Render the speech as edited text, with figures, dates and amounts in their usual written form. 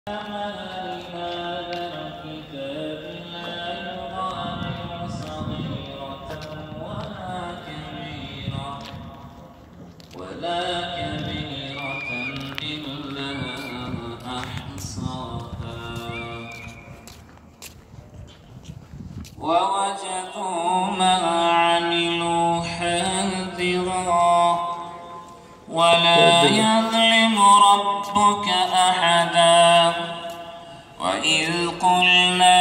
ولا كبيرة إلا أحصاها ووجدوا ما عملوا حاضرا ولا يظلم ربك أحدا وإذ قلنا